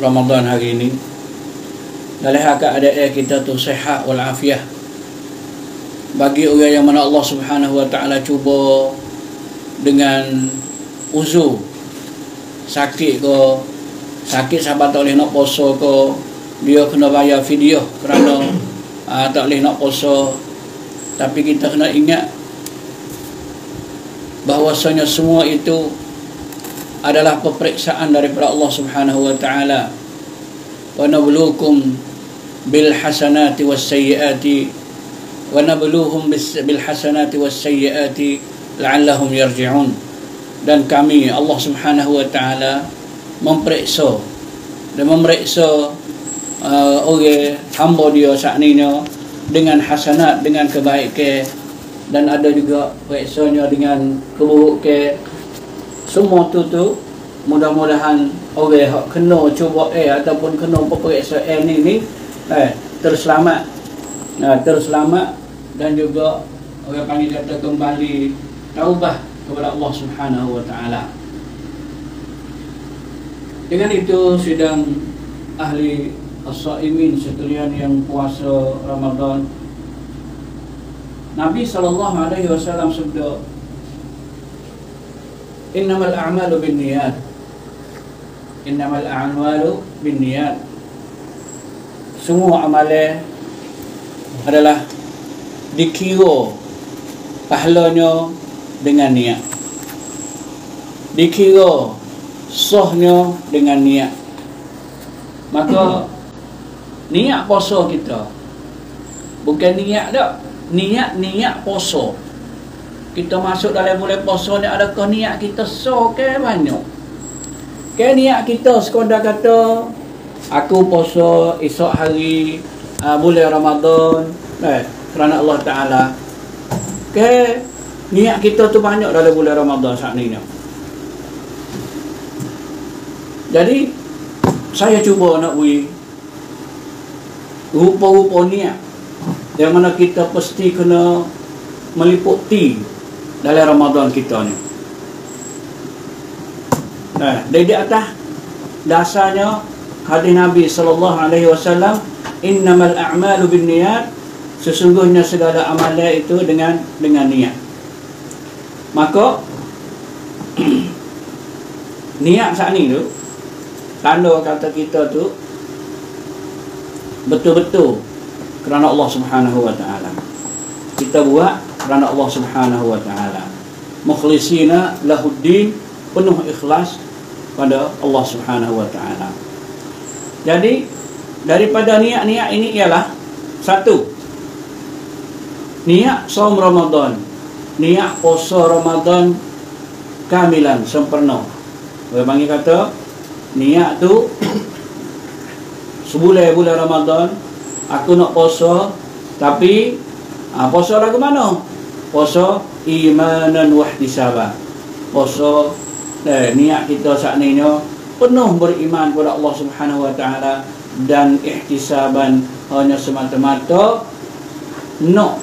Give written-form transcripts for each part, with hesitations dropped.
Ramadan hari ini. Dalam keadaan kita tu sihat wal afiah. Bagi orang yang mana Allah Subhanahu wa taala cuba dengan uzur, sakit sahabat tak boleh nak puasa ke, dia kena bayar fidyah kerana tak boleh nak puasa. Tapi kita kena ingat bahwasanya semua itu adalah peperiksaan daripada Allah Subhanahu wa taala. Wa nabluukum bil hasanati was sayyiati wa nabluuhum bil hasanati was sayyiati la'allahum yarji'un. Dan kami, Allah Subhanahu wa taala, memeriksa orang hamba dia saat ini dengan hasanat, dengan kebaikan, dan ada juga periksanya dengan keburukan. Semua tu mudah-mudahan orang yang kena cuba ataupun kena peperiksaan ni terselamat, dan juga orang panggil kata kembali taubah kepada Allah Subhanahu wa taala. Dengan itu sidang ahli as-saimin sekalian yang puasa Ramadan, Nabi sallallahu alaihi wasallam sabda, innamal a'malu binniyat. Innamal a'malu binniyat. Semua amalan adalah dikira pahalanya dengan niat. Dikira sahnya dengan niat. Maka niat puasa kita bukan niat dak, niat puasa. Kita masuk dalam bulan puasa ni, adakah niat kita sah ke banyak? Ke niat kita sekadar kata aku puasa esok hari bulan Ramadan kerana Allah Ta'ala. Ke niat kita tu banyak dalam bulan Ramadan saat ni. Jadi saya cuba nak beri rupa-rupa niat yang mana kita pasti kena meliputi dalam Ramadan kita ni. Dari di atas dasarnya hadis Nabi sallallahu alaihi wasallam, innamal a'malu binniyat, sesungguhnya segala amalan itu dengan niat. Maka niat saat ni tu tanda kata kita tu betul-betul kerana Allah Subhanahu wa taala. Kita buat kerana Allah Subhanahu wa taala, mukhlisina lahuddin, penuh ikhlas pada Allah Subhanahu wa taala. Jadi daripada niat-niat ini ialah satu, niat saum Ramadan, niat puasa Ramadan kamilan, sempurna. Orang panggil kata niat tu sebulan bulan Ramadan aku nak puasa, tapi puasa lagu mana? Puasa imanan wa ihtisaban. Puasa niat kita saat ni penuh beriman kepada Allah Subhanahu wa taala dan ihtisaban, hanya semata-mata nak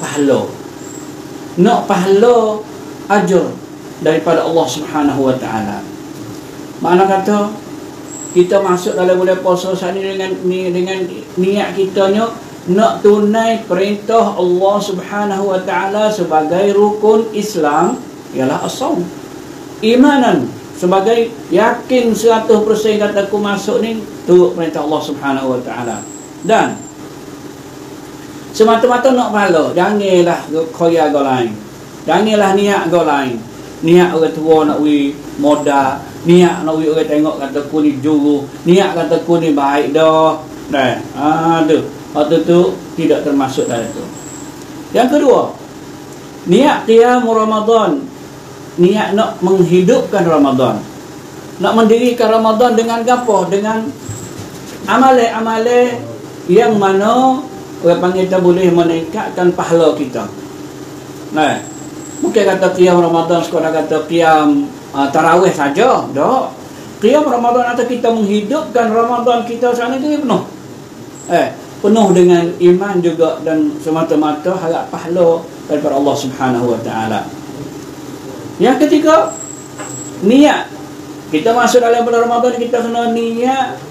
pahala ajar daripada Allah Subhanahu wa taala. Makna kata kita masuk dalam bulan puasa saat ni dengan niat kita nak tunai perintah Allah Subhanahu wa taala sebagai rukun Islam, ialah as-saum. Imanan, sebagai yakin 100% kata aku masuk ni turut perintah Allah Subhanahu wa taala. Dan semata-mata nak pahala, janganlah khoya go lain. Janganlah niat go lain. Niat orang tua nak beri modal, niat nak beri orang tengok kata aku ni juru, niat kata aku ni baik dah. Waktu tu tidak termasuk dalam itu. Yang kedua, niat qiyam Ramadan, niat nak menghidupkan Ramadan, nak mendirikan Ramadan dengan apa? Dengan amalan-amalan yang mana orang panggil kita boleh meningkatkan pahala kita. Bukan kata qiyam Ramadan sekadar kata qiyam tarawih saja. Tak. Qiyam Ramadan atau kita menghidupkan Ramadan kita saat itu penuh. Penuh dengan iman juga, dan semata-mata harap pahala daripada Allah Subhanahu wa taala. Yang ketiga, niat. Kita masuk dalam bulan Ramadan, kita kena niat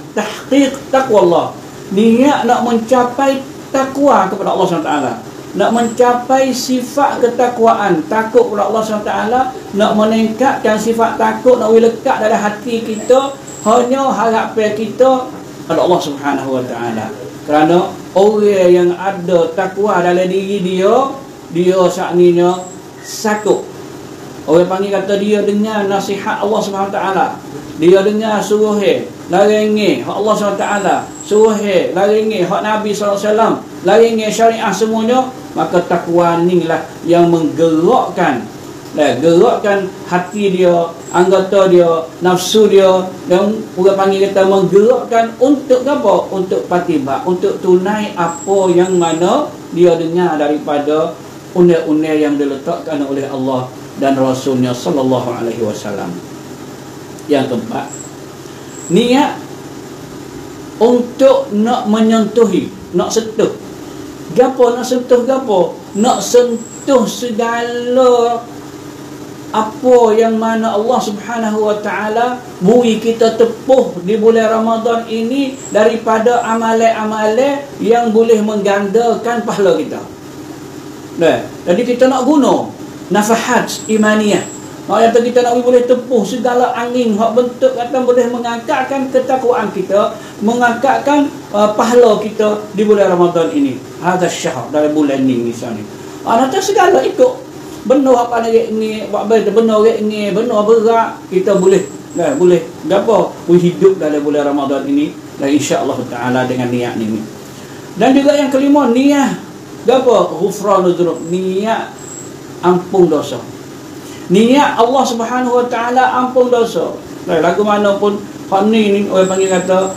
tahqiq taqwallah. Niat nak mencapai takwa kepada Allah SWT, nak mencapai sifat ketakwaan, takut kepada Allah SWT, nak meningkatkan sifat takut, nak lekat dalam hati kita, hanya harapan kita pada Allah Subhanahu Wa Taala. Kerana orang yang ada takwa dalam diri dia, dia sakninya sakut. Orang panggil kata dia dengar nasihat Allah Subhanahu Wa Taala, dia dengar suruh larangi hak Allah SWT, suruh larangi hak Nabi SAW, larangi syariah semuanya, maka takwa ni lah yang menggerakkan, gerakkan hati dia, anggota dia, nafsu dia, yang orang panggil kata menggerakkan untuk apa? Untuk patiba, untuk tunai apa yang mana dia dengar daripada undang-undang yang diletakkan oleh Allah dan Rasulnya sallallahu alaihi wasallam. Yang keempat, niat untuk nak menyentuhi, nak sentuh. Gapo nak sentuh gapo? Nak sentuh segala apa yang mana Allah Subhanahu Wa Taala beri kita tepuh di bulan Ramadan ini daripada amalan-amalan yang boleh menggandakan pahala kita. Jadi kita nak guna nafahat imaniyah. Kata kita nak boleh tepuh segala angin hak bentuk kata boleh mengangkatkan ketakwaan kita, mengangkatkan pahala kita di bulan Ramadan ini. Hadza syahr, dalam bulan ni misalnya. Nanti segala ikut benar apa nak ni, buat benar ni, benar berat, kita boleh boleh gapo hidup dalam bulan Ramadan ini dan insya-Allah taala dengan niat ni. Dan juga yang kelima, niat gapo ghufranul dzunub, niat ampun dosa. Niat Allah Subhanahu Wa Taala ampun dosa. Lagu mana pun hak ni orang panggil kata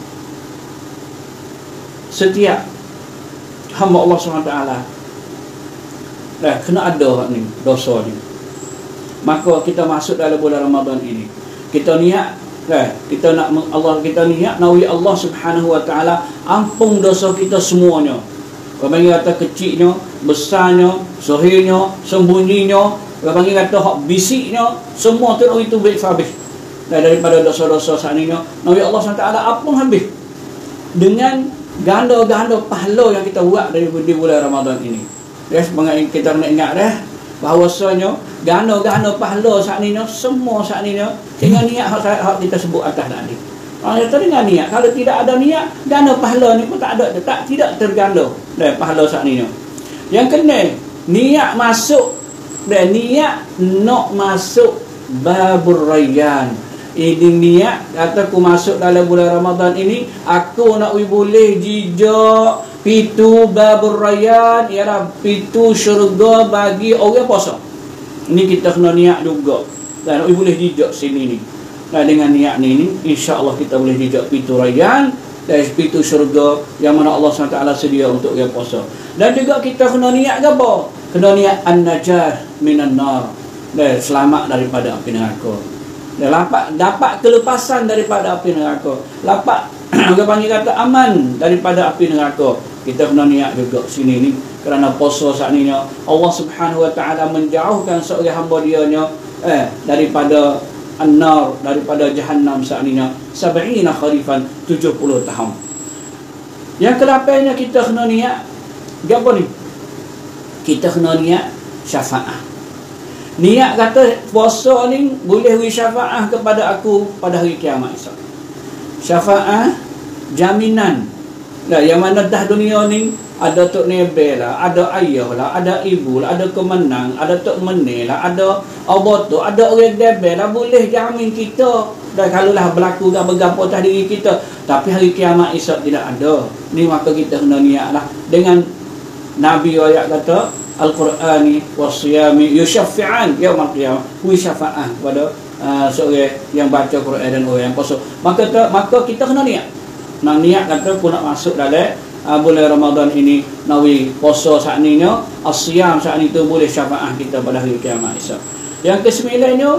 setiap hamba Allah Subhanahu Wa Taala kena ada hak ni, dosa ni. Maka kita masuk dalam bulan Ramadan ini, kita niat kita nak Allah, kita niat nawi Allah Subhanahu Wa Taala ampun dosa kita semuanya. Orang panggil kata kecilnya, besarnya, sahihnya, sembunyinya, orang panggil kata hak bisiknya, semua tu itu baik habis. Daripada dosa-dosa sakninya, nawi Allah SWT ampun habis dengan ganda-ganda pahala yang kita buat dari di bulan Ramadan ini. Kita nak ingat bahawasanya ganda-ganda pahala sakninya, semua sakninya dengan niat hak kita sebut atas tadi. Kita dengan niat. Kalau tidak ada niat, ganda pahala ni pun tak ada, tidak terganda pahala sakninya. Yang kena niat masuk, dan niat nak masuk babur rayyan. Ini niat kata aku masuk dalam bulan Ramadan ini, aku nak boleh jejak pintu babur rayyan, ialah pintu syurga bagi orang puasa. Ini kita kena niat juga. Dan nak boleh jejak sini ni. Nah, dengan niat ni insya-Allah kita boleh jejak pintu rayyan, dari pintu syurga yang mana Allah SWT sedia untuk orang puasa. Dan juga kita kena niat apa? Kena niat an-najah minan nar, selamat daripada api neraka. Dapat kelepasan daripada api neraka. Orang panggil kata aman daripada api neraka. Kita kena niat juga sini ni, kerana puasa saat ni Allah Subhanahu Wa Taala menjauhkan seorang hamba dia daripada an-nar, daripada jahannam saat ni 70 kharifan, 70 tahun. Yang ke-8nya kita kena niat apa ni? Kita kena niat syafaat. Niat kata puasa ni boleh beri syafaat kepada aku pada hari kiamat esok. Syafaat jaminan. Yang mana dah dunia ni ada tok nebel lah, ada ayah lah, ada ibu lah, ada kemenang, ada tok menil lah, ada aboto, ada orang debel lah, boleh jamin kita. Dan kalau lah berlaku gapo-gapo atas diri kita, tapi hari kiamat esok tidak ada. Ni maka kita kena niat lah dengan Nabi ayat kata Al-Qur'ani was-siyami yusyaffi'an yaumil qiyamah, wi syafaat kepada seorang yang baca Quran dan orang yang puasa. Maka kita kena niat. Nak niat kata aku nak masuk dalam bulan Ramadan ini, nawi puasa saat ni nya, as-siyam saat ni tu boleh syafaat kita pada hari kiamat esok. Yang ke-9nya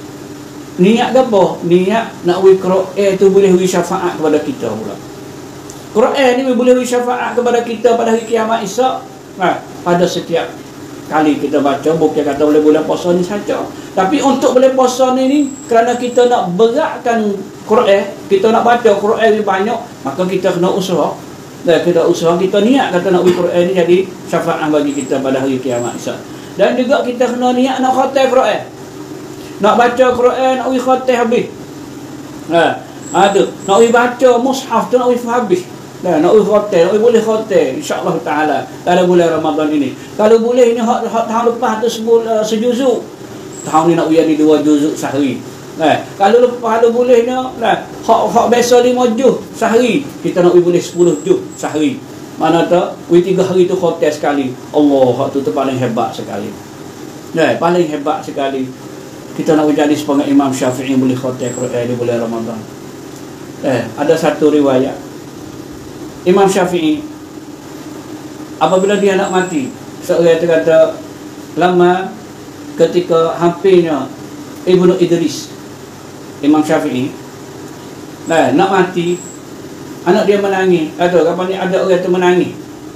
niat apa? Niat nak wi Quran tu boleh wi syafaat kepada kita pula. Quran ni boleh wi syafaat kepada kita pada hari kiamat esok. Pada setiap kali kita baca, bukan kata boleh bulan puasa ni saja, tapi untuk boleh puasa ni kerana kita nak beratkan Quran, kita nak baca Quran ni banyak, maka kita kena usaha. Dan kita usaha, kita niat kata nak Quran ni jadi syafaat bagi kita pada hari kiamat esok. Dan juga kita kena niat nak khatam Quran. Nak baca Quran, nak khatam habis. Tu. Nak baca mushaf tu nak habis. Nak khatam, nak boleh khatam insya-Allah taala dalam bulan Ramadan ini. Kalau boleh ni tahun lepas tu sejuzuk. Tahun ni nak jadi 2 juzuk sehari. Kalau boleh ni hak biasa 5 juz sehari, kita nak boleh 10 juz sehari. Mana tak 3 hari tu khatam sekali. Allah, hak tu paling hebat sekali. Paling hebat sekali. Kita nak jadi sebagai Imam Syafi'i boleh khatam Quran di bulan Ramadan. Ada satu riwayat Imam Syafi'i apabila dia nak mati, seorang kata lama ketika hampirnya Ibnu Idris, Imam Syafi'i nak mati, anak dia menangis. Kata kapan ni ada orang tu menangis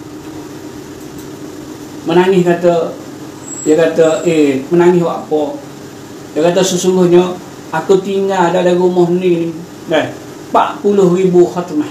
kata, dia kata menangis buat apa? Dia kata sesungguhnya aku tinggal dalam rumah ni 40,000 khatmah,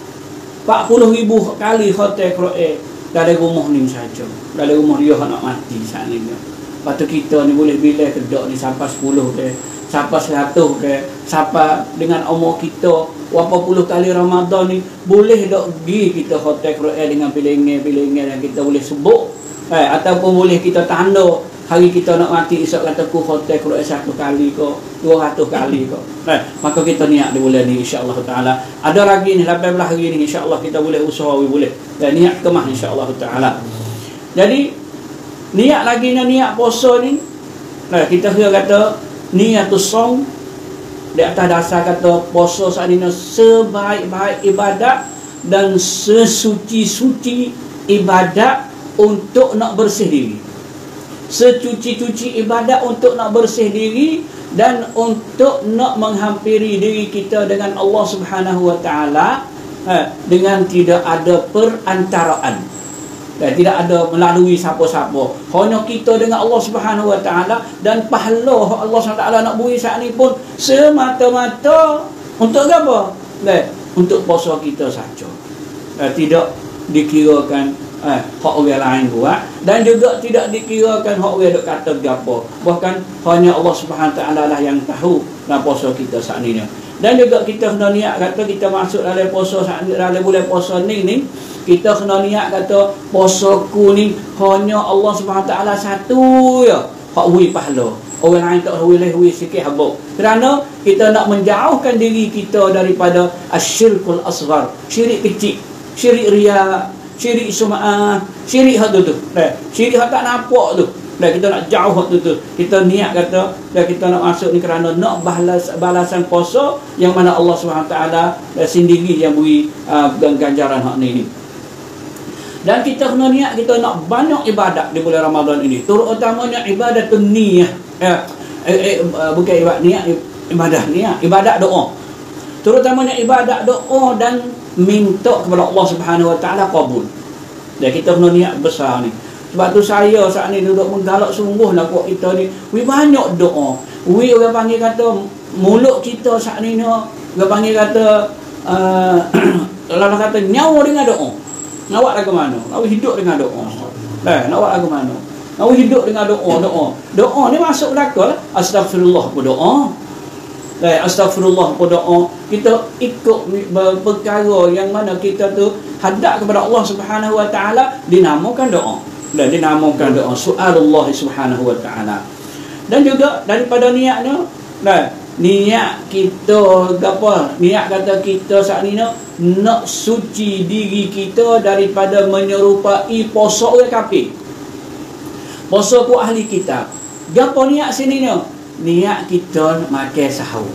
40,000 kali khatam Quran dalam rumah ni saja, dalam rumah dia nak mati saat ni. Lepas tu kita ni boleh bila kedok ni sampai 10 ke, sampai 100 ke, sampai dengan umur kita berapa puluh kali Ramadan ni, boleh dok pergi kita khatam Quran dengan bilangan-bilangan yang kita boleh sebut. Ataupun boleh kita tanda hari kita nak mati esok kata ku khatam Quran 1 kali ke 200 kali ke. Maka kita niat di bulan ni insya-Allah taala. Ada lagi ni 18 hari ni insya-Allah kita boleh usaha boleh. Dan niat kemah insya-Allah taala. Jadi niat lagi niat puasa ni. Kita kata niatus shaum di atas dasar kata puasa saat ini sebaik-baik ibadat dan sesuci-suci ibadat untuk nak bersih diri. Secuci-cuci ibadat untuk nak bersih diri dan untuk nak menghampiri diri kita dengan Allah Subhanahu wa taala dengan tidak ada perantaraan. Tidak ada melalui siapa-siapa. Hanya kita dengan Allah Subhanahu wa taala, dan pahala Allah Subhanahu wa taala nak beri saat ni pun semata-mata untuk apa? Untuk puasa kita saja. Tidak dikirakan hak orang lain buat, dan juga tidak dikirakan hak orang dok kata gapo. Bahkan hanya Allah Subhanahu wa taala lah yang tahu dalam puasa kita saat ni. Dan juga kita kena niat kata kita masuk dalam puasa saat ni, dalam bulan puasa ni kita kena niat kata puasaku ni hanya Allah Subhanahu wa taala satu ya hak beri pahala. Orang lain tak boleh sikit habuk. Kerana kita nak menjauhkan diri kita daripada asyirkul asghar, syirik kecil, syirik riya, syirik sum'ah, syirik hak tu. Syirik hak tak nampak tu. Kita nak jauh hak tu. Kita niat kata kita nak masuk ni kerana nak balasan puasa yang mana Allah Subhanahu wa taala sendiri yang beri ganjaran hak ni. Dan kita kena niat kita nak banyak ibadat di bulan Ramadan ini. Terutamanya ibadat niyah. Bukan ibadat niat, ibadat doa. Terutamanya ibadat doa dan minta kepada Allah Subhanahu wa taala kabul. Dan kita kena niat besar ni. Sebab tu saya saat ni duduk menggalak sungguhlah kuat kita ni. Banyak doa. Orang panggil kata mulut kita saat ni orang panggil kata orang kata nyawa dengan doa. Nak lagu mana? Nak hidup dengan doa. Nak lagu mana? Nak hidup dengan doa. Doa ni masuk belakang lah. Astagfirullah berdoa. Astagfirullah berdoa. Kita ikut perkara yang mana kita tu hadap kepada Allah Subhanahu wa taala dinamakan doa. Dan dinamakan doa soalullah Subhanahu wa taala. Dan juga daripada niatnya, niat kita apa? Niat kata kita saat ni nak suci diri kita daripada menyerupai puasa orang kafir. Puasa ku ahli kitab. Gapo niat sini ni? Niat kita makan sahur.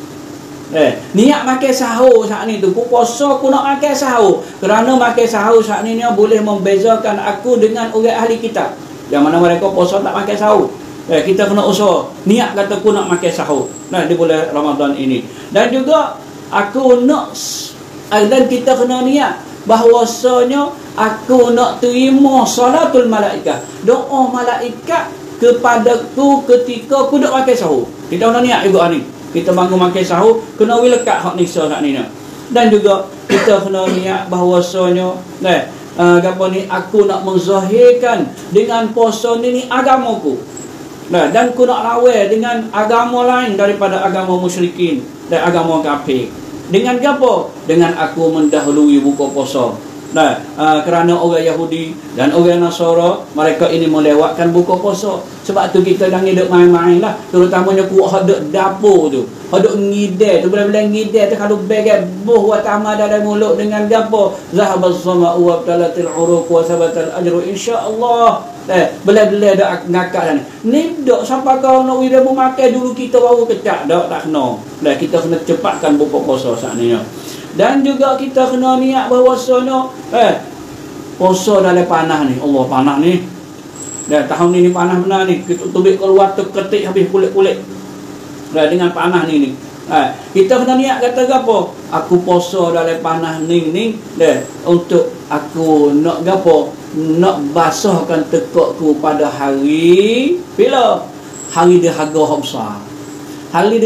Niat makan sahur saat ni tu, puasa aku nak makan sahur. Kerana makan sahur saat ni boleh membezakan aku dengan orang ahli kitab. Yang mana mereka puasa tak makan sahur. Kita kena usaha niat kata aku nak makan sahur di bulan Ramadan ini. Dan juga aku nak, dan kita kena niat bahawasanya aku nak terima salatul malaikat, doa malaikat kepadaku ketika aku nak makan sahur. Kita kena niat juga ni. Kita bangun makan sahur, kena lekat hak nisa kat ni. Dan juga kita kena niat bahawasanya apa ni, aku nak menzahirkan dengan puasa ni agamaku. Dan aku nak lawan dengan agama lain daripada agama musyrikin dan agama kafir. Dengan apa? Dengan aku mendahului buka puasa. Kerana orang Yahudi dan orang Nasara, mereka ini melewatkan buka puasa. Sebab tu kita jangan duk main-main lah. Terutamanya kuat haduk dapur tu, haduk ngidai tu, bila-bila ngidai tu kalau bagai buh wa tamah dalam mulut dengan gapo, zahabaz zama'u wa talatil uruq wa sabatal ajru insya-Allah. Bila-bila dak ngakak ni dok sampai kau nak wira memakai dulu kita baru kecak dak tak kena. Kita kena cepatkan buka puasa saat ni. Dan juga kita kena niat bahawasanya puasa dalam panah ni. Allah panah ni. Tahun ni panah benar ni. Kita tubik keluar terketik habis kulit-kulit. Dengan panah ni. Kita kena niat kata apa? Aku puasa dalam panah ni untuk aku nak gapo? Nak basahkan tekakku pada hari bila? Hari dahaga hak besar. Hari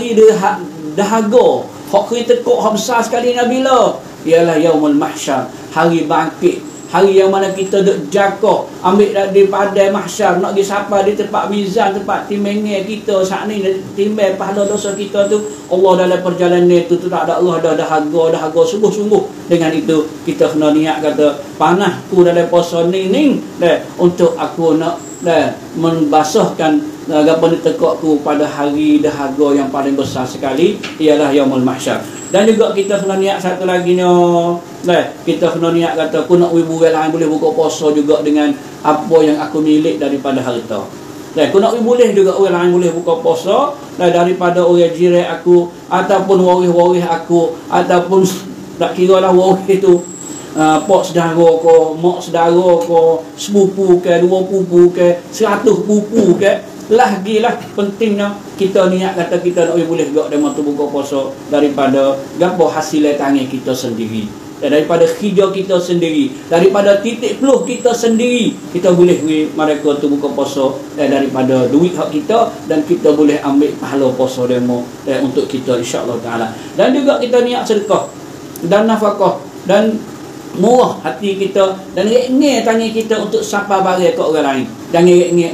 dahaga hak kita tekak hak besar sekali ni bila? Ialah yaumul mahsyar, hari bangkit. Hari yang mana kita duk jaga, ambil daripada mahsyar, nak pergi sapa di tempat mizan, tempat timbangan kita saat ni, timbang pahala dosa kita tu. Allah dalam perjalanan itu tu tak ada Allah, dah dahaga sungguh-sungguh. Dengan itu kita kena niat kata, panahku dalam puasa ni untuk aku nak membasahkan apa ni tekakku pada hari dahaga yang paling besar sekali, ialah yaumul mahsyar. Dan juga kita kena niat satu lagi ni, kita kena niat kata aku nak ibu lain boleh buka puasa juga dengan apa yang aku milik daripada harta. Aku nak boleh juga orang lain boleh buka puasa daripada orang jiran aku ataupun waris-waris aku ataupun tak kira lah waris tu pak saudara ke, mak saudara ke, sepupu ke, 2 pupu ke, 100 pupu ke. Lagilah pentingnya kita niat kata kita nak boleh juga dengan tu buka puasa daripada gapo hasil tangan kita sendiri, daripada kerja kita sendiri, daripada titik peluh kita sendiri. Kita boleh mereka tu buka puasa daripada duit hak kita, dan kita boleh ambil pahala puasa demo untuk kita insya-Allah taala. Dan juga kita niat sedekah dan nafkah dan murah hati kita dan rengeh tangan kita untuk sapa barang ke orang lain. Jangan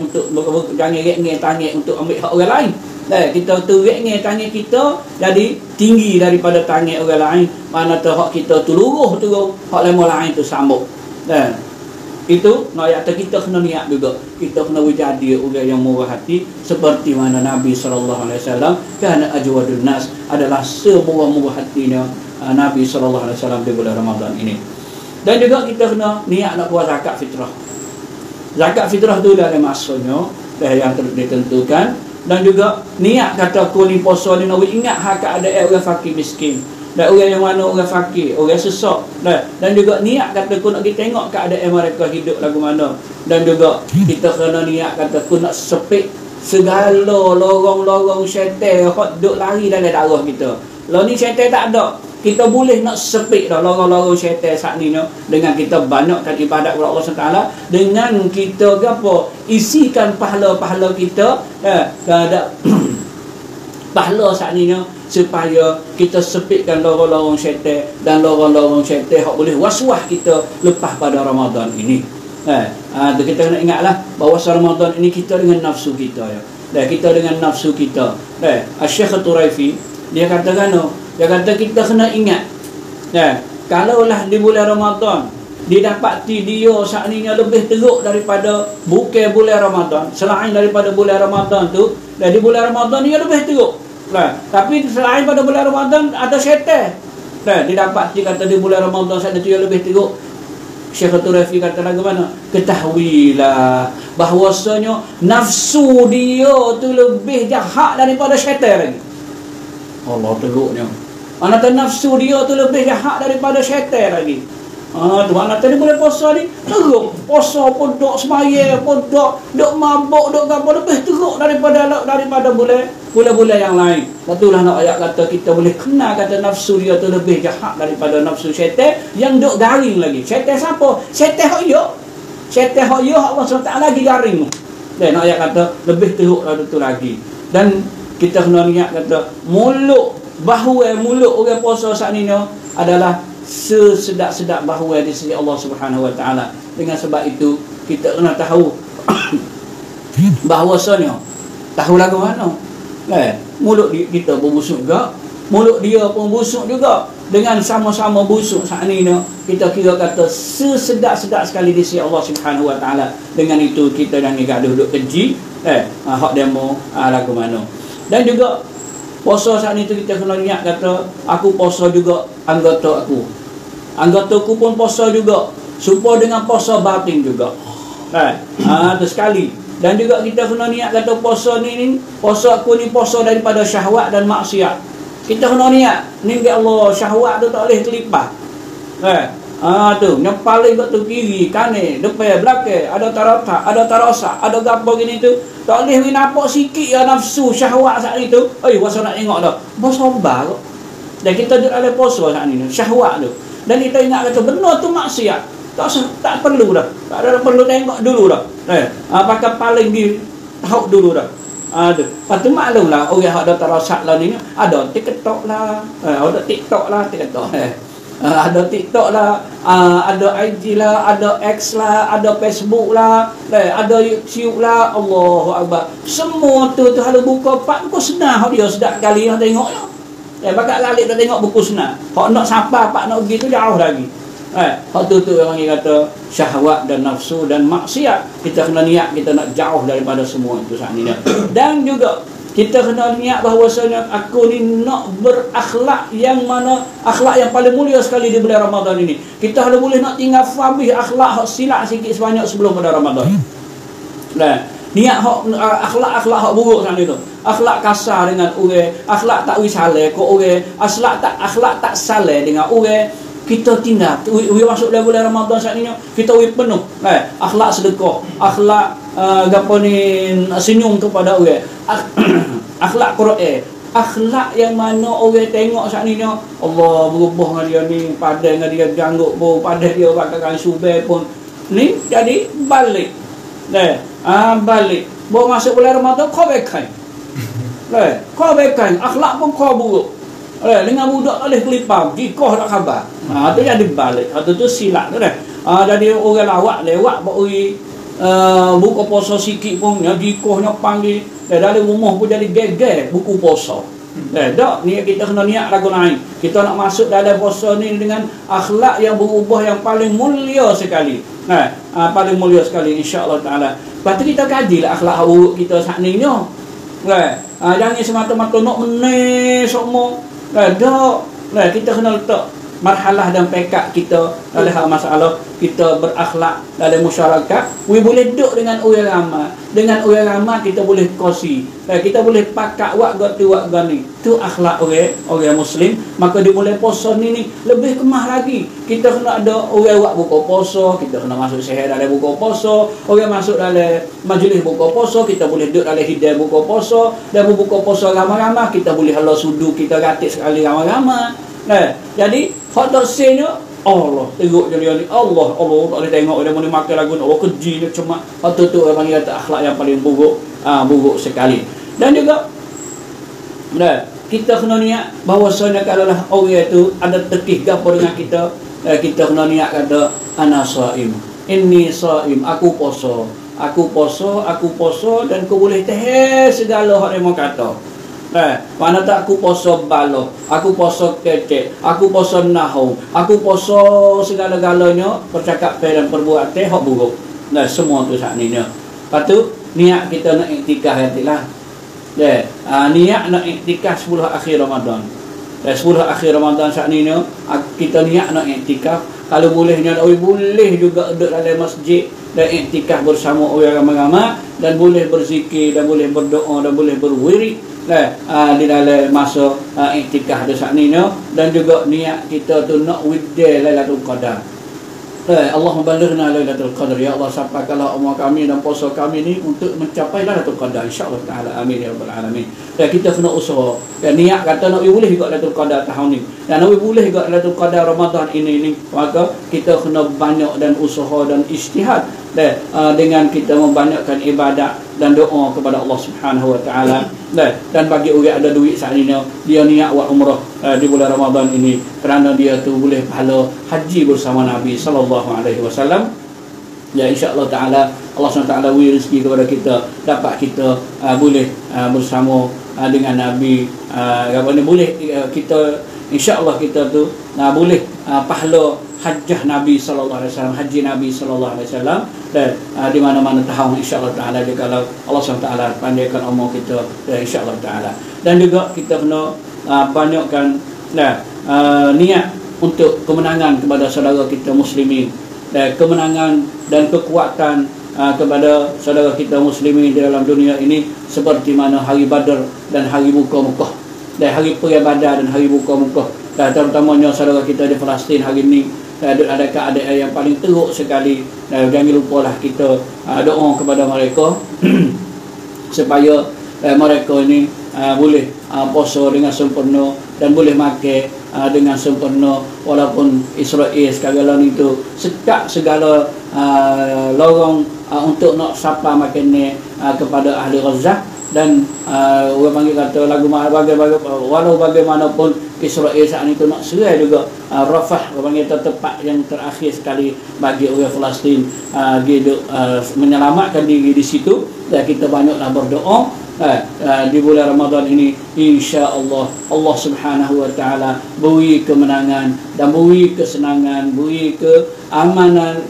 rengeh tangan untuk ambil hak orang lain. Kita tu rengeh tangan kita jadi tinggi daripada tangan orang lain. Mana tu hak kita tu luruh turun, hak lain tu sambung. Itu ayat kita kena niat juga. Kita kena jadi orang yang murah hati seperti mana Nabi sallallahu alaihi wasallam, kana ajwadun nas, adalah semurah-murah hatinya Nabi sallallahu alaihi wasallam di bulan Ramadan ini. Dan juga kita kena niat nak buat zakat fitrah. Zakat fitrah tu dah ada masanya yang ditentukan. Dan juga niat kata aku ni puasa ni nak ingat hak keadaan orang fakir miskin. Dan orang yang mana orang fakir, orang sesak. Dan juga niat kata aku nak pergi tengok keadaan mereka hidup lagu mana. Dan juga kita kena niat kata aku nak sepik segala lorong-lorong syaitan hok duk lari dalam darah kita. Lah ni syaitan tak ada. Kita boleh nak sepik dah lorong-lorong syaitan saat ni dengan kita banyakkan ibadat kepada Allah SWT, dengan kita apa isikan pahala-pahala kita pahala saat ni supaya kita sepikkan lorong-lorong syaitan dan lorong-lorong syaitan hak boleh waswas kita lepas pada Ramadan ini. Kita kena ingatlah bahawa Ramadan ini kita dengan nafsu kita kita dengan nafsu kita. Syekh Turaifi dia katakan dia kata kita kena ingat kalaulah di bulan Ramadan didapati dia saat ni lebih teruk daripada bukan bulan Ramadan, selain daripada bulan Ramadan tu, di bulan Ramadan dia lebih teruk. Tapi selain pada bulan Ramadan ada syaitan. Didapati kata di bulan Ramadan saat itu yang lebih teruk. Syekh Turaifi kata lagu mana? Ketahuilah bahawasanya nafsu dia tu lebih jahat daripada syaitan lagi. Allah teruknya. Anak nafsu dia tu lebih jahat daripada syaitan lagi. Tu anak tadi boleh puasa ni teruk. Puasa pun dok semaya pun dok mabuk dok apa lebih teruk daripada bulan-bulan yang lain. Itulah nak ayat kata kita boleh kenal kata nafsu dia tu lebih jahat daripada nafsu syaitan yang dok garing lagi. Syaitan siapa? Syaitan hak yo. Syaitan hak yo Allah SWT lagi garing. Dan ayat kata lebih teruk dari itu lagi. Dan kita kena niat kata mulut orang puasa saat ni adalah sesedap-sedap bahu di sisi Allah Subhanahu Wa Taala. Dengan sebab itu kita kena tahu bahawasanya tahu lagu mana mulut kita pun busuk juga, mulut dia pun busuk juga. Dengan sama-sama busuk saat ni kita kira kata sesedap-sedap sekali di sisi Allah Subhanahu Wa Taala. Dengan itu kita jangan gaduh duk keji hak demo lagu mana. Dan juga puasa saat ni kita kena niat kata aku puasa juga anggotaku pun puasa juga, supaya dengan puasa batin juga. Itu sekali. Dan juga kita kena niat kata puasa ni puasa aku ni puasa daripada syahwat dan maksiat. Kita kena niat ni ke Allah, syahwat tu tak boleh terlipat. Tu yang paling betul kiri, kanan, depan, belakang, ada taratak, ada tarasak, ada gapo gini tu. Tak boleh nampak sikit ya nafsu syahwat saat itu. Puasa nak tengok dah. Bersabar kok. Dan kita duduk ada puasa saat ni syahwat tu. Dan kita ingat kata benar tu maksiat. Tak perlu dah. Tak ada perlu tengok dulu dah. Pakai paling di tahu dulu dah. Lepas tu maklumlah orang yang ada tarasak lah ni ada TikTok lah, ada TikTok lah, ada TikTok lah, ada IG lah, ada X lah, ada Facebook lah, ada YouTube lah. Allahu Akbar. Semua tu kalau buka buku senang dia sedap kali nak tengok ya. Bakal lalik dah tengok buku senang. Hak nak siapa pak nak pergi tu jauh lagi. Hak tu orang kata syahwat dan nafsu dan maksiat. Kita kena niat kita nak jauh daripada semua itu saat ni. Dan juga kita kena niat bahawasanya aku ni nak berakhlak yang mana akhlak yang paling mulia sekali di bulan Ramadan ini. Kita tidak boleh nak tinggal fabih akhlak silap sikit sebanyak sebelum pada Ramadan. Niat akhlak hak buruk saat itu. Akhlak kasar dengan orang, akhlak tak wisaleh ke orang, akhlak tak saleh dengan orang. Kita tinggal masuk dalam bulan Ramadan saat ini kita penuh akhlak sedekah, akhlak senyum kepada orang, akhlak Quran, akhlak yang mana orang tengok saat ni Allah berubah dengan dia ni, padan dengan dia janggut pun, padan dia bakal subai pun ni jadi balik balik bawa masuk bulan Ramadan kau bekai akhlak pun kau buruk. Dengan budak boleh kelipam, jikoh tak khabar. Tu jadi balik. Tu silap tu dah. Jadi orang lawak lewat buka puasa sikit pun jikohnya panggil. Dari rumah pun jadi geger buku puasa. Tak, ni kita kena niat lagu lain. Kita nak masuk dalam puasa ni dengan akhlak yang berubah yang paling mulia sekali. Paling mulia sekali insya-Allah taala. Lepas tu kita kajilah akhlak buruk kita saat ni jangan semata-mata nak meneh semua. Kita kena letak marhalah dan pekat kita dalam hal masalah kita berakhlak dalam masyarakat. We boleh duduk dengan orang ramai. Dengan orang ramai kita boleh kongsi. Kita boleh pakat wak gani. Tu akhlak orang Muslim. Maka dia boleh puasa ni lebih kemah lagi. Kita kena ada orang wak buka puasa, kita kena masuk seher dalam buka puasa. Orang masuk dalam majlis buka puasa, kita boleh duduk dalam hidayah buka puasa. Dan buka puasa ramai-ramai, kita boleh halau sudu, kita gatik sekali ramai-ramai. Jadi hak doksenya Allah tengok dia ni Allah tak boleh tengok dia boleh makan lagu Allah keji dia cuma hak tu orang panggil kata akhlak yang paling buruk sekali. Dan juga kita kena niat bahawasanya kalaulah orang itu ada tekih gapo dengan kita kena niat kata ana shaim, inni shaim, aku puasa dan kau boleh tahan segala hak yang mau kata. Mana tak aku puasa baloh, aku puasa kecek, aku puasa nahau, aku puasa segala-galanya percakapan dan perbuatan hak buruk. Semua tu saat ni. Lepas tu niat kita nak iktikaf nantilah. Niat nak iktikaf 10 akhir Ramadan. 10 akhir Ramadan saat ni kita niat nak iktikaf. Kalau bolehnya boleh juga duduk dalam masjid dan iktikaf bersama orang ramai-ramai dan boleh berzikir dan boleh berdoa dan boleh berwirid di dalam masa iktikaf saat ni dan juga niat kita tu nak widai Lailatul Qadar. Allahumma balighna Lailatul Qadar, ya Allah sampaikanlah umur kami dan puasa kami ni untuk mencapai Lailatul Qadar insya-Allah taala, amin ya rabbal alamin. Dan kita kena usaha dan niat kata nak boleh juga Lailatul Qadar tahun ni dan nak boleh juga Lailatul Qadar Ramadan ini maka kita kena banyak dan usaha dan ijtihad dengan kita membanyakkan ibadat dan doa kepada Allah Subhanahu wa taala. Dan bagi orang ada duit saat ini, dia niat buat umrah di bulan Ramadan ini kerana dia tu boleh pahala haji bersama Nabi sallallahu alaihi wasallam. Ya, insya-Allah taala Allah SWT beri rezeki kepada kita, dapat kita boleh bersama dengan Nabi, boleh kita insya-Allah kita tu boleh pahala hajjah Nabi sallallahu alaihi wasallam, haji Nabi sallallahu alaihi wasallam, dan di mana-mana tahu insya-Allah taala kalau Allah SWT pandaikan umur kita, insya-Allah taala. Dan juga kita kena banyakkan niat untuk kemenangan kepada saudara kita muslimin, dan kemenangan dan kekuatan kepada saudara kita muslimin di dalam dunia ini, seperti mana hari Badar dan hari buka Mekah, dan hari perang Badar dan hari buka Mekah, dan terutamanya saudara kita di Palestin hari ini ada keadaan yang paling teruk sekali. Dan jangan lupalah kita doa kepada mereka supaya mereka ini boleh puasa dengan sempurna dan boleh makan dengan sempurna, walaupun Israel sekarang itu sekat segala lorong untuk nak sapa makan ni kepada ahli Gaza. Dan orang panggil kata lagu walau bagaimanapun Israel saat itu nak serai juga Rafah, orang panggil tempat yang terakhir sekali bagi orang Palestin menyelamatkan diri di situ. Dan kita banyaklah berdoa di bulan Ramadan ini, insya-Allah Allah Subhanahu wa taala beri kemenangan dan beri kesenangan, beri keamanan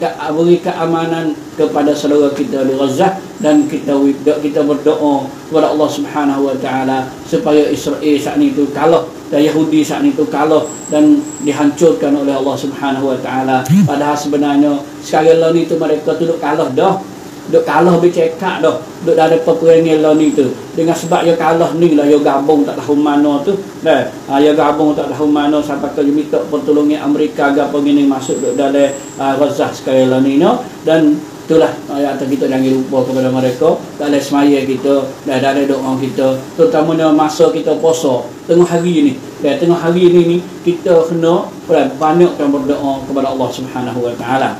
kepada saudara kita di Gaza. Dan kita berdoa kepada Allah Subhanahu wa taala supaya Israel saat itu kalah dan Yahudi saat itu kalah dan dihancurkan oleh Allah Subhanahu wa taala. Padahal sebenarnya sekarang ni tu mereka tu duk kalah dah. Duk kalah bercekak dah. Duk dah ada peperangan lah ni tu. Dengan sebab dia kalah ni lah, dia gabung tak tahu mana tu. Dia gabung tak tahu mana sampai ke minta pertolongan Amerika gapo gini masuk duk dalam Gaza sekarang lah ni no. Dan itulah ayat kita jangan lupa kepada mereka dalam semaya kita dan dalam doa kita, terutamanya masa kita puasa tengah hari ni. Dan tengah hari ni kita kena banyakkan berdoa kepada Allah Subhanahu wa taala.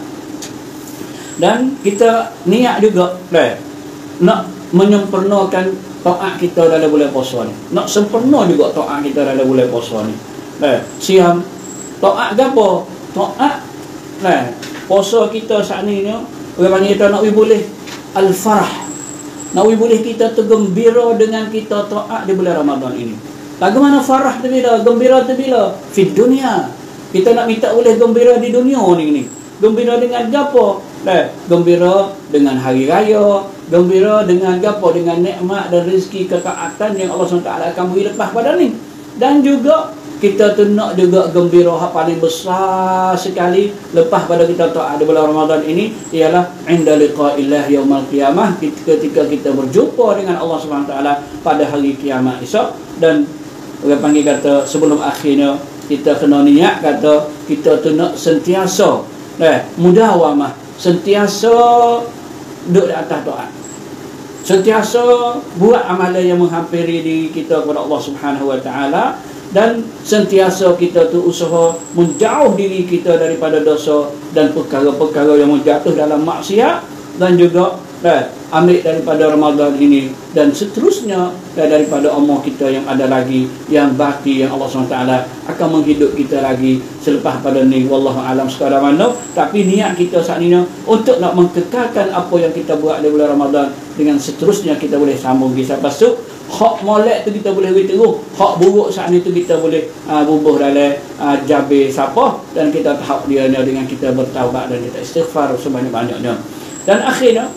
Dan kita niat juga nak menyempurnakan taat kita dalam bulan puasa ni. Nak sempurna juga taat kita dalam bulan puasa ni. Siam taat gapo? Taat puasa kita saat ni orang panggil kita nak boleh al-farah. Nak boleh kita tergembira dengan kita taat di bulan Ramadan ini. Bagaimana farah tu bila? Gembira tu bila? Fi dunia. Kita nak minta boleh gembira di dunia ni. Gembira dengan apa? Gembira dengan hari raya, gembira dengan apa? Dengan nikmat dan rezeki ketaatan yang Allah SWT akan beri lepas pada ni. Dan juga kita tu nak juga gembira hak paling besar sekali lepas pada kita taat di bulan Ramadan ini, ialah inda liqa'illah yaumil qiyamah, ketika kita berjumpa dengan Allah SWT pada hari kiamat esok. Dan orang panggil kata sebelum akhirnya kita kena niat kata kita tu nak sentiasa mudawamah, sentiasa duduk di atas taat, sentiasa buat amalan yang menghampiri diri kita kepada Allah Subhanahu wa taala, dan sentiasa kita tu usaha menjauh diri kita daripada dosa dan perkara-perkara yang menjatuh dalam maksiat, dan juga ambil daripada Ramadan ini dan seterusnya daripada umur kita yang ada lagi yang baki, yang Allah SWT akan menghidup kita lagi selepas pada ni. Wallahu alam sekadar mana. Tapi niat kita saat ini untuk nak mengkekalkan apa yang kita buat di bulan Ramadan, dengan seterusnya kita boleh sambung kisah pasuk. Hak molek tu kita boleh beritahu, hak buruk saat itu kita boleh bubuh dalam jabir siapa, dan kita tahap dia dengan kita bertaubat dan kita istighfar sebanyak-banyaknya. Dan akhirnya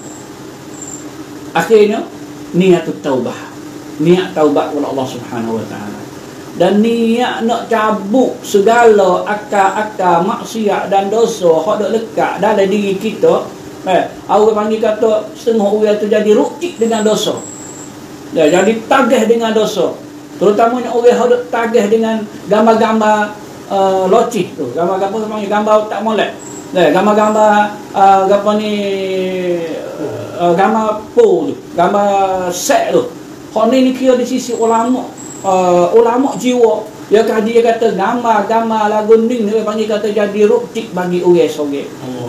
niat taubah, niat taubat kepada Allah Subhanahu wa taala, dan niat nak cabut segala akal-akal maksiat dan dosa hak dok lekat dalam diri kita. Orang panggil kata setengah orang tu jadi rukik dengan dosa. Jadi tagih dengan dosa. Terutamanya orang hak dok tagih dengan gambar-gambar locih tu, gambar-gambar panggil gambar tak molek. Gambar-gambar apa ni, gambar po tu, gambar set tu. Hak ni kira di sisi ulama, ulama jiwa Dia kaji dia kata gambar lagu ni dia panggil kata jadi ruktik bagi orang sorang.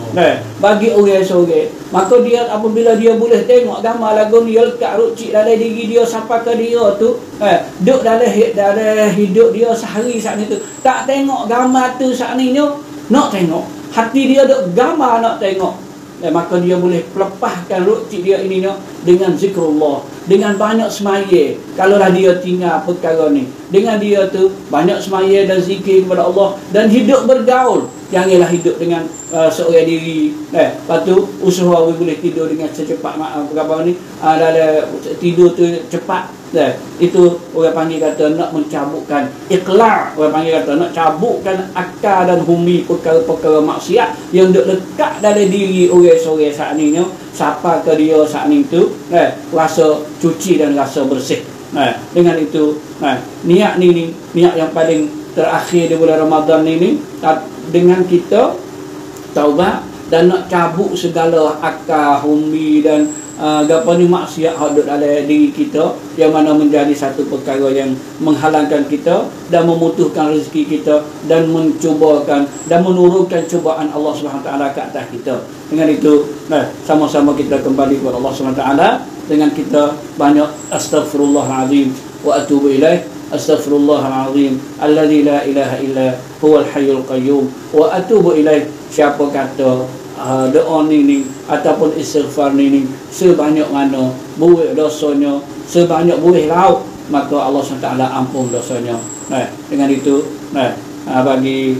Bagi orang sorang. Maka dia apabila dia boleh tengok gambar lagu ni lekat ruktik dalam diri dia sampai ke dia tu, duduk dalam hidup dia sehari saat itu. Tak tengok gambar tu saat ni nak tengok. Hati dia duk gambar nak tengok. Maka dia boleh melepaskan ruktik dia ini dengan zikrullah, dengan banyak semaya. Kalaulah dia tinggal perkara ni, dengan dia tu banyak semaya dan zikir kepada Allah dan hidup bergaul. Janganlah hidup dengan seorang diri. Lepas tu usaha boleh tidur dengan secepat apa ni, tidur tu cepat. Itu orang panggil kata nak mencabutkan ikhlas. Orang panggil kata nak cabutkan akal dan humi perkara-perkara maksiat yang duk lekat dalam diri orang seorang saat ni. Siapa ke dia saat ni tu rasa cuci dan rasa bersih. Dengan itu niat ni niat yang paling terakhir di bulan Ramadan ini, dengan kita taubat dan nak cabut segala akal, humi dan ni maksiat hadut dalam diri kita, yang mana menjadi satu perkara yang menghalangkan kita dan memutuhkan rezeki kita dan mencubakan dan menurunkan cubaan Allah SWT ke atas kita. Dengan itu sama-sama kita kembali kepada Allah SWT dengan kita banyak astaghfirullahalazim wa atubu ilaih. Astaghfirullahalazim alladzi la ilaha illa huwal hayyul qayyum wa atubu ilaih. Siapa kata doa ni ataupun istighfar ni sebanyak mana buih dosanya, sebanyak buih laut, maka Allah SWT ampun dosanya. Dengan itu bagi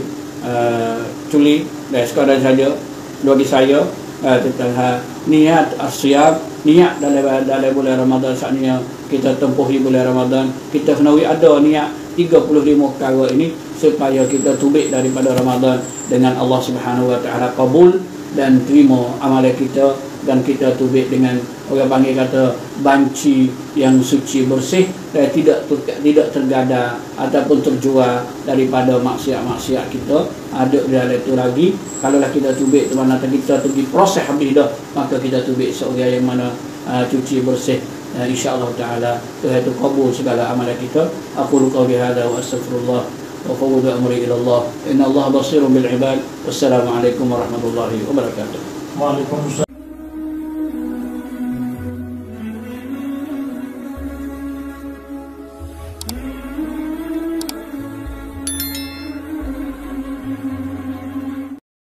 culi sekadar saja bagi saya tentang niat asyam, niat dalam bulan Ramadan saat ni kita tempuhi bulan Ramadan, kita kena ada niat 35 perkara ini supaya kita tubik daripada Ramadan dengan Allah Subhanahu Wa Taala kabul dan terima amalan kita, dan kita tubik dengan orang panggil kata banci yang suci bersih dan tidak tergada ataupun terjual daripada maksiat-maksiat kita. Ada di dalam itu lagi. Kalaulah kita tubik tu mana kita pergi proses habis dah, maka kita tubik seorang yang mana cuci bersih. InsyaAllah ta'ala Tuhan itu kabul segala amalan kita. Aku qawli hadha wa astaghfirullah wa fawwadu amri ila Allah. Inna Allah basirun bil ibad. Wassalamualaikum warahmatullahi wabarakatuh. Waalaikumsalam.